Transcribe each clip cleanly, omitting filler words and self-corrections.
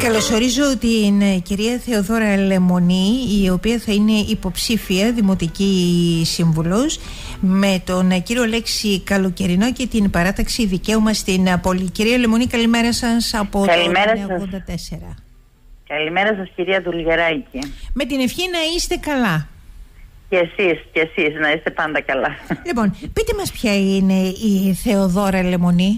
Καλωσορίζω την κυρία Θεοδώρα Λεμονή, η οποία θα είναι υποψήφια δημοτική σύμβουλος, με τον κύριο Λέξη Καλοκαιρινό και την παράταξη Δικαίωμα στην Πόλη. Κυρία Λεμονή, καλημέρα σας από καλημέρα το 84. Καλημέρα σας, κυρία Δουλγεράκη. Με την ευχή να είστε καλά. Και εσείς να είστε πάντα καλά. Λοιπόν, πείτε μας ποια είναι η Θεοδώρα Λεμονή.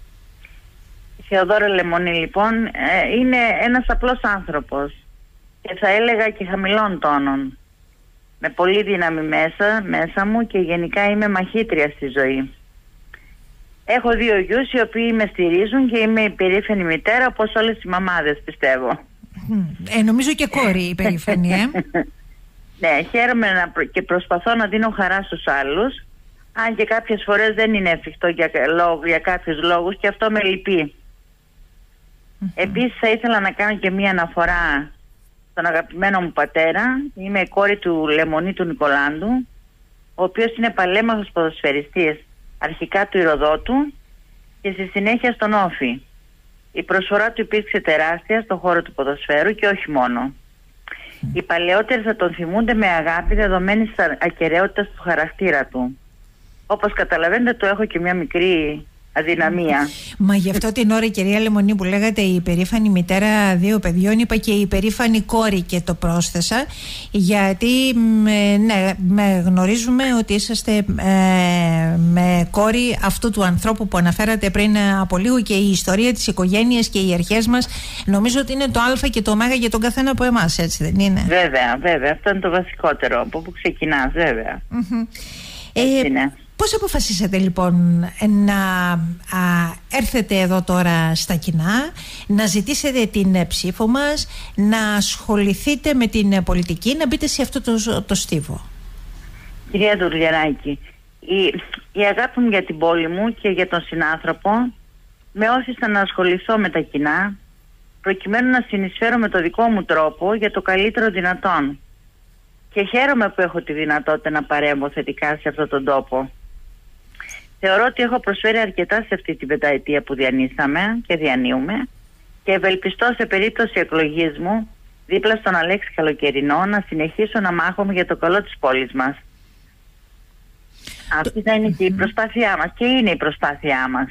Η Θεοδώρα Λεμονή, λοιπόν, είναι ένας απλός άνθρωπος και θα έλεγα και χαμηλών τόνων, με πολύ δύναμη μέσα μου, και γενικά είμαι μαχήτρια στη ζωή. Έχω 2 γιους οι οποίοι με στηρίζουν και είμαι υπερήφανη μητέρα, όπως όλες οι μαμάδες, πιστεύω. Νομίζω και κόρη υπερήφανη, Ναι, χαίρομαι και προσπαθώ να δίνω χαρά στους άλλους, αν και κάποιες φορές δεν είναι εφικτό για κάποιους λόγους, και αυτό με λυπεί. Επίσης θα ήθελα να κάνω και μία αναφορά στον αγαπημένο μου πατέρα. Είμαι η κόρη του Λεμονή του Νικολάντου, ο οποίος είναι παλέμαχος ποδοσφαιριστής, αρχικά του Ηρωδότου και στη συνέχεια στον Όφη. Η προσφορά του υπήρξε τεράστια στον χώρο του ποδοσφαίρου και όχι μόνο. Οι παλαιότεροι θα τον θυμούνται με αγάπη, δεδομένη της ακεραιότητας του χαρακτήρα του. Όπως καταλαβαίνετε, το έχω και μια μικρή αδυναμία. Μα γι' αυτό την ώρα, κυρία Λεμονή, που λέγατε η υπερήφανη μητέρα 2 παιδιών, είπα και η υπερήφανη κόρη, και το πρόσθεσα γιατί με γνωρίζουμε ότι είσαστε με κόρη αυτού του ανθρώπου που αναφέρατε πριν από λίγο, και η ιστορία της οικογένειας και οι αρχές μας νομίζω ότι είναι το α και το ω για τον καθένα από εμάς, έτσι δεν είναι? Βέβαια, αυτό είναι το βασικότερο, από που ξεκινάς, βέβαια. Είναι. Πώς αποφασίσατε λοιπόν να έρθετε εδώ τώρα στα κοινά, να ζητήσετε την ψήφο μας, να ασχοληθείτε με την πολιτική, να μπείτε σε αυτό το στίβο? Κυρία Δουλγεράκη, η αγάπη μου για την πόλη μου και για τον συνάνθρωπο με όθησε να ασχοληθώ με τα κοινά, προκειμένου να συνεισφέρω με το δικό μου τρόπο για το καλύτερο δυνατόν. Και χαίρομαι που έχω τη δυνατότητα να παρέμβω θετικά σε αυτόν τον τόπο. Θεωρώ ότι έχω προσφέρει αρκετά σε αυτή την πενταετία που διανύσαμε και διανύουμε, και ευελπιστώ σε περίπτωση εκλογής μου δίπλα στον Αλέξη Καλοκαιρινό να συνεχίσω να μάχομαι για το καλό της πόλης μας. Αυτή θα είναι και η προσπάθειά μας, και είναι η προσπάθειά μας.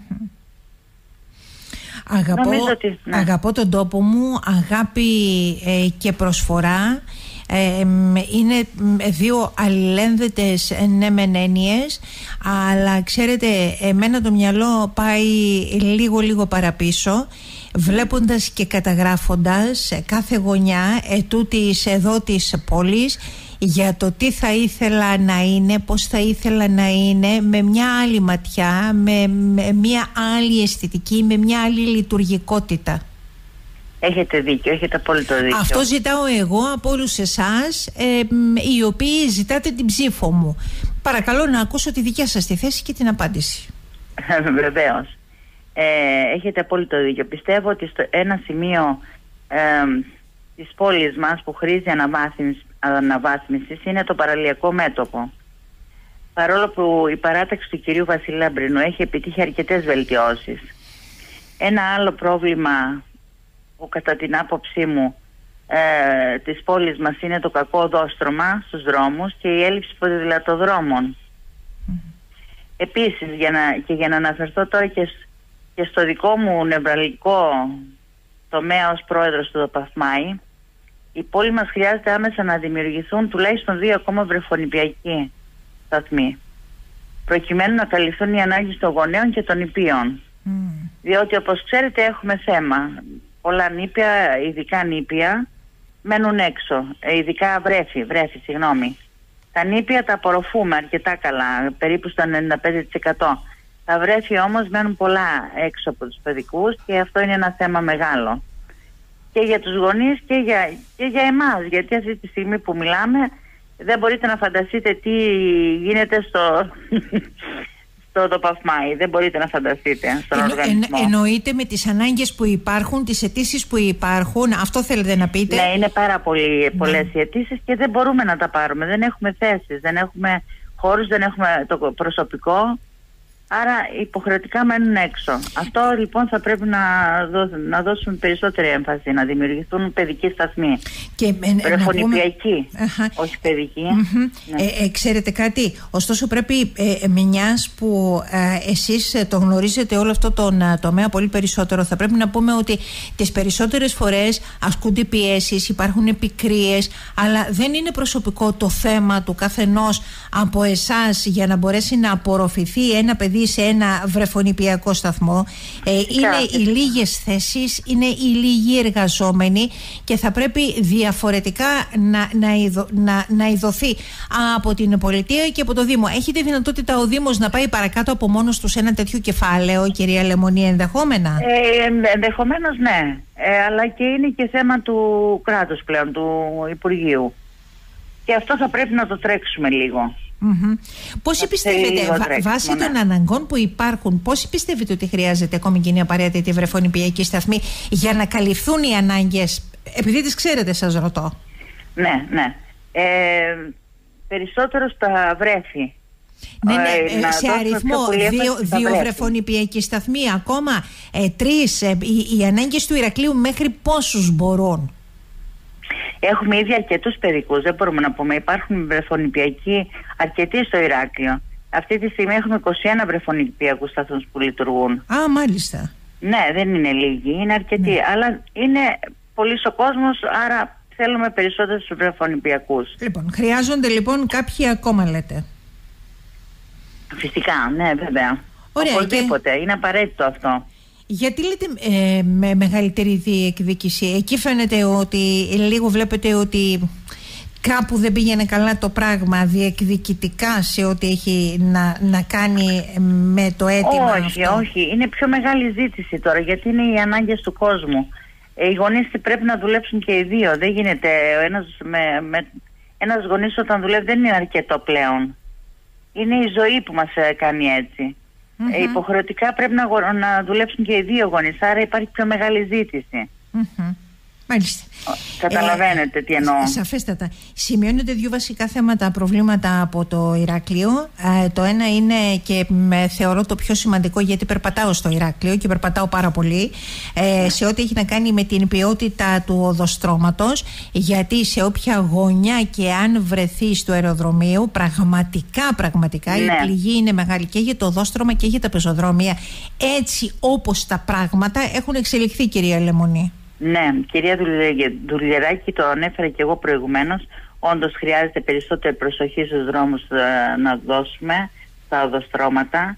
Αγαπώ τον τόπο μου, αγάπη και προσφορά. Είναι 2 αλληλένδετες μεν έννοιες, αλλά ξέρετε, εμένα το μυαλό πάει λίγο παραπίσω, βλέποντας και καταγράφοντας κάθε γωνιά ετούτης εδώ της πόλης, για το τι θα ήθελα να είναι, πώς θα ήθελα να είναι, με μια άλλη ματιά, με μια άλλη αισθητική, με μια άλλη λειτουργικότητα. Έχετε δίκιο, έχετε απόλυτο δίκιο. Αυτό ζητάω εγώ από όλους εσάς, οι οποίοι ζητάτε την ψήφο μου. Παρακαλώ να ακούσω τη δικιά σας τη θέση και την απάντηση. Βεβαίως. Έχετε απόλυτο δίκιο. Πιστεύω ότι στο ένα σημείο της πόλης μας που χρήζει αναβάθμισης είναι το παραλιακό μέτωπο. Παρόλο που η παράταξη του κυρίου Βασίλη Λαμπρινού έχει επιτύχει αρκετές βελτιώσεις. Ένα άλλο πρόβλημα που κατά την άποψή μου της πόλης μας είναι το κακό οδόστρωμα στους δρόμους και η έλλειψη ποδηλατοδρόμων. Επίσης, για να αναφερθώ τώρα και στο δικό μου νευραλγικό τομέα ως πρόεδρος του ΔΟΠΑΦΜΑΗ, η πόλη μας χρειάζεται άμεσα να δημιουργηθούν τουλάχιστον 2 ακόμα βρεφονιπιακοί σταθμοί, προκειμένου να καλυφθούν οι ανάγκες των γονέων και των νηπίων. Διότι, όπως ξέρετε, έχουμε θέμα. Πολλά νήπια, ειδικά νήπια, μένουν έξω. Ειδικά βρέφη, συγγνώμη. Τα νήπια τα απορροφούμε αρκετά καλά, περίπου στο 95%. Τα βρέφη όμως μένουν πολλά έξω από τους παιδικούς, και αυτό είναι ένα θέμα μεγάλο. Και για τους γονείς και για εμάς, γιατί αυτή τη στιγμή που μιλάμε δεν μπορείτε να φανταστείτε τι γίνεται στο ΔΟΠΑΦΜΑΗ. Δεν μπορείτε να φανταστείτε στον οργανισμό. Εννοείται με τις ανάγκες που υπάρχουν, τις αιτήσεις που υπάρχουν, αυτό θέλετε να πείτε? Ναι, είναι πάρα πολλές οι αιτήσεις και δεν μπορούμε να τα πάρουμε. Δεν έχουμε θέσεις, δεν έχουμε χώρους, δεν έχουμε το προσωπικό. άρα υποχρεωτικά μένουν έξω. Αυτό λοιπόν θα πρέπει να δώσουν περισσότερη έμφαση, να δημιουργηθούν παιδικοί σταθμοί. Βρεφονιπιακοί, όχι παιδικοί. Ναι. Ξέρετε κάτι, ωστόσο πρέπει μιας που εσείς το γνωρίζετε όλο αυτό τον τομέα πολύ περισσότερο, θα πρέπει να πούμε ότι τις περισσότερες φορές ασκούνται πιέσεις, υπάρχουν επικρίες, αλλά δεν είναι προσωπικό το θέμα του καθενός από εσάς για να μπορέσει να απορροφηθεί ένα παιδί σε ένα βρεφονιπιακό σταθμό. Είναι οι λίγες θέσεις, είναι οι λίγοι εργαζόμενοι και θα πρέπει διαφορετικά να ειδωθεί από την πολιτεία και από το Δήμο. Έχετε δυνατότητα ο Δήμος να πάει παρακάτω από μόνος του σε ένα τέτοιο κεφάλαιο, κυρία Λεμονή, ενδεχόμενα? Ενδεχομένως ναι, αλλά και είναι και θέμα του κράτους πλέον, του Υπουργείου. Και αυτό θα πρέπει να το τρέξουμε λίγο. Πόσοι πιστεύετε, βάσει των αναγκών που υπάρχουν, πόσοι πιστεύετε ότι χρειάζεται ακόμη και είναι απαραίτητη βρεφονιπιακή σταθμή για να καλυφθούν οι ανάγκες? Επειδή τις ξέρετε, σας ρωτώ. Ναι. Περισσότερο στα βρέφη. Ναι, σε αριθμό δύο βρεφονιπιακοί σταθμοί, ακόμα 3. Οι ανάγκες του Ηρακλείου μέχρι πόσους μπορούν? Έχουμε ήδη αρκετούς παιδικούς, δεν μπορούμε να πούμε. Υπάρχουν βρεφονιπιακοί αρκετοί στο Ηράκλειο. Αυτή τη στιγμή έχουμε 21 βρεφονιπιακούς σταθμούς που λειτουργούν. Α, μάλιστα. Ναι, δεν είναι λίγοι, είναι αρκετοί. Ναι. Αλλά είναι πολύς ο κόσμος, άρα θέλουμε περισσότερους βρεφονιπιακούς. Λοιπόν, χρειάζονται λοιπόν κάποιοι ακόμα, λέτε? Φυσικά, ναι, βέβαια. Ωραία, οπωσδήποτε, είναι απαραίτητο αυτό. Γιατί λέτε με μεγαλύτερη διεκδίκηση? Εκεί φαίνεται ότι λίγο βλέπετε ότι κάπου δεν πήγαινε καλά το πράγμα διεκδικητικά σε ό,τι έχει να κάνει με το αίτημα αυτό. Όχι. Είναι πιο μεγάλη ζήτηση τώρα, γιατί είναι οι ανάγκες του κόσμου. Οι γονείς πρέπει να δουλέψουν και οι δύο. Δεν γίνεται ένας γονείς όταν δουλεύει δεν είναι αρκετό πλέον. Είναι η ζωή που μας κάνει έτσι. Υποχρεωτικά πρέπει να δουλέψουν και οι δύο γονείς, άρα υπάρχει πιο μεγάλη ζήτηση. Μάλιστα. Καταλαβαίνετε τι εννοώ. Σαφέστατα. Σημειώνονται 2 βασικά θέματα, προβλήματα από το Ηράκλειο. Το ένα είναι και θεωρώ το πιο σημαντικό, γιατί περπατάω στο Ηράκλειο και περπατάω πάρα πολύ, σε ό,τι έχει να κάνει με την ποιότητα του οδοστρώματος, γιατί σε όποια γωνιά και αν βρεθεί του αεροδρομίου, πραγματικά η πληγή είναι μεγάλη και για το οδόστρωμα και για τα πεζοδρόμια. Έτσι όπως τα πράγματα έχουν εξελιχθεί, κυρία Λεμονή. Ναι, κυρία Δουλιεράκη, το ανέφερα και εγώ προηγουμένως. Όντως χρειάζεται περισσότερη προσοχή στους δρόμους να δώσουμε, στα οδοστρώματα,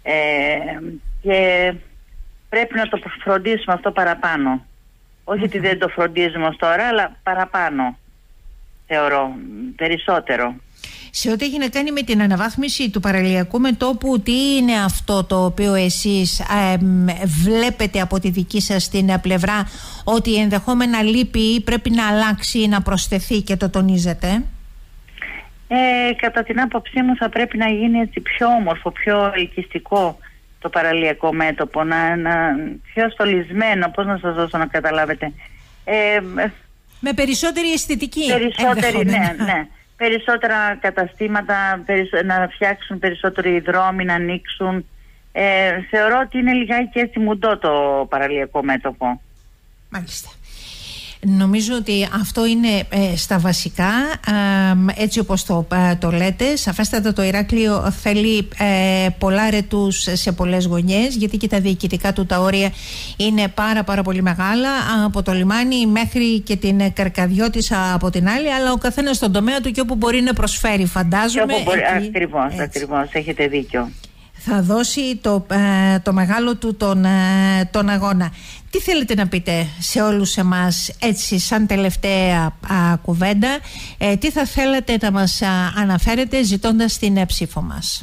και πρέπει να το φροντίσουμε αυτό παραπάνω. Όχι ότι δεν το φροντίζουμε ως τώρα, αλλά παραπάνω, θεωρώ, περισσότερο. Σε ό,τι έχει να κάνει με την αναβάθμιση του παραλιακού μετώπου, τι είναι αυτό το οποίο εσείς βλέπετε από τη δική σας την πλευρά ότι ενδεχόμενα λείπει ή πρέπει να αλλάξει ή να προσθεθεί και το τονίζετε? Κατά την άποψή μου θα πρέπει να γίνει έτσι πιο όμορφο, πιο ελκυστικό το παραλιακό μέτωπο, να πιο στολισμένο, πώς να σας δώσω να καταλάβετε. Με περισσότερη αισθητική. Περισσότερη, ναι. Περισσότερα καταστήματα, να φτιάξουν περισσότεροι δρόμοι, να ανοίξουν. Θεωρώ ότι είναι λιγάκι έτσι μουντό το παραλιακό μέτωπο. Μάλιστα. Νομίζω ότι αυτό είναι στα βασικά, έτσι όπως το λέτε. Σαφέστατα το Ηράκλειο θέλει πολλά ρετούς σε πολλές γωνιές, γιατί και τα διοικητικά του τα όρια είναι πάρα πολύ μεγάλα, από το λιμάνι μέχρι και την Καρκαδιώτισσα από την άλλη, αλλά ο καθένας στον τομέα του και όπου μπορεί να προσφέρει, φαντάζομαι. Ακριβώς, έχετε δίκιο. Θα δώσει το μεγάλο του τον αγώνα. Τι θέλετε να πείτε σε όλους εμάς, έτσι σαν τελευταία κουβέντα, τι θα θέλατε να μας αναφέρετε ζητώντας την ψήφο μας?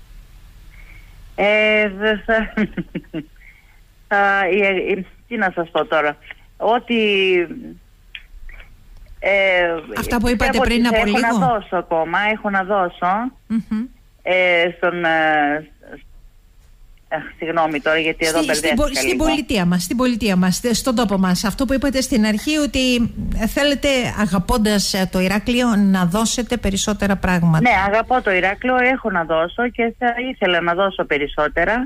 Τι να σας πω τώρα, ότι αυτά που είπατε πριν από λίγο. Έχω να δώσω στον Συγγνώμη τώρα, γιατί εδώ μπερδεύτηκα λίγο. Στην πολιτεία μας, στον τόπο μας. Αυτό που είπατε στην αρχή, ότι θέλετε, αγαπώντας το Ηράκλειο, να δώσετε περισσότερα πράγματα. Ναι, αγαπώ το Ηράκλειο, έχω να δώσω και θα ήθελα να δώσω περισσότερα.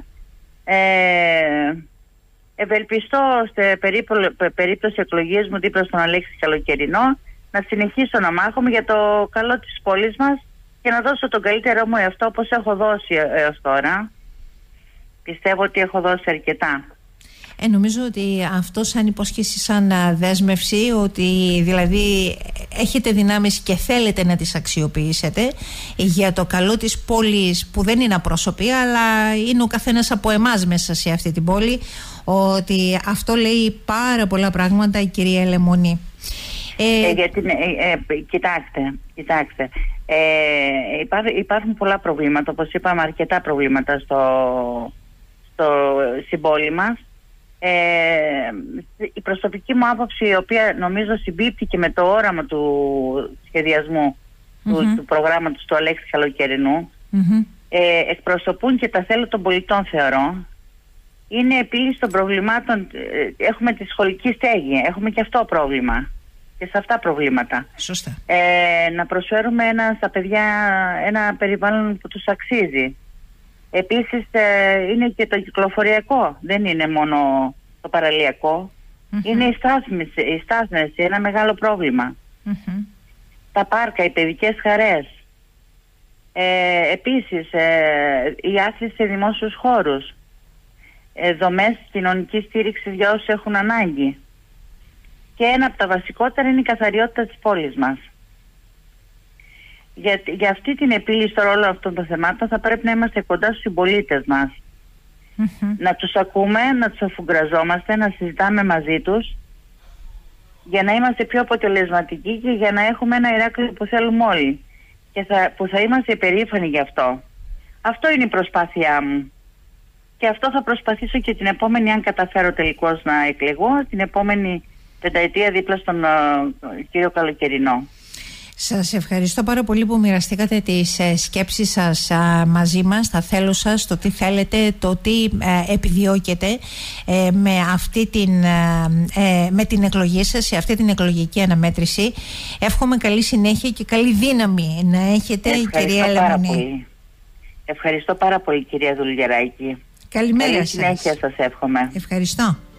Ευελπιστώ σε περίπτωση εκλογής μου δίπλα στον Αλέξη Καλοκαιρινό να συνεχίσω να μάχομαι για το καλό της πόλης μας και να δώσω τον καλύτερό μου εαυτό, όπως έχω δώσει έως τώρα. Πιστεύω ότι έχω δώσει αρκετά. Νομίζω ότι αυτό σαν υπόσχεση, σαν δέσμευση, ότι δηλαδή έχετε δυνάμεις και θέλετε να τις αξιοποιήσετε για το καλό της πόλης, που δεν είναι απρόσωπη, αλλά είναι ο καθένας από εμάς μέσα σε αυτή την πόλη, ότι αυτό λέει πάρα πολλά πράγματα η κυρία Ελεμονή. Κοιτάξτε, υπάρχουν πολλά προβλήματα, όπως είπαμε, αρκετά προβλήματα στην πόλη μας. Η προσωπική μου άποψη, η οποία νομίζω συμπίπτει και με το όραμα του σχεδιασμού του προγράμματος του Αλέξη Καλοκαιρινού, εκπροσωπούν και τα θέλω των πολιτών, θεωρώ. Είναι επίλυση των προβλημάτων. Έχουμε τη σχολική στέγη, έχουμε και αυτό πρόβλημα και σε αυτά προβλήματα. Σωστά. Να προσφέρουμε στα παιδιά ένα περιβάλλον που τους αξίζει. Επίσης είναι και το κυκλοφοριακό, δεν είναι μόνο το παραλιακό. Είναι η στάθμευση, ένα μεγάλο πρόβλημα. Τα πάρκα, οι παιδικές χαρές. Επίσης η άσκηση σε δημόσιους χώρους. Δομές κοινωνικής στήριξης για όσους έχουν ανάγκη. Και ένα από τα βασικότερα είναι η καθαριότητα της πόλης μας. Για αυτή την επίλυση των όλων αυτών των θεμάτων θα πρέπει να είμαστε κοντά στους συμπολίτες μας. Να τους ακούμε, να τους αφουγκραζόμαστε, να συζητάμε μαζί τους, για να είμαστε πιο αποτελεσματικοί και για να έχουμε ένα Ηράκλειο που θέλουμε όλοι και που θα είμαστε υπερήφανοι γι' αυτό. Αυτό είναι η προσπάθειά μου. Και αυτό θα προσπαθήσω και την επόμενη, αν καταφέρω τελικώς να εκλεγώ, την επόμενη πενταετία δίπλα στον κύριο Καλοκαιρινό. Σας ευχαριστώ πάρα πολύ που μοιραστήκατε τις σκέψεις σας μαζί μας, τα θέλω σας, το τι θέλετε, το τι επιδιώκετε με την εκλογή σας, σε αυτή την εκλογική αναμέτρηση. Εύχομαι καλή συνέχεια και καλή δύναμη να έχετε, κυρία Ελεμονή. Ευχαριστώ πάρα πολύ, κυρία Δουλγεράκη. Καλημέρα σας. Καλή συνέχεια σας εύχομαι. Ευχαριστώ.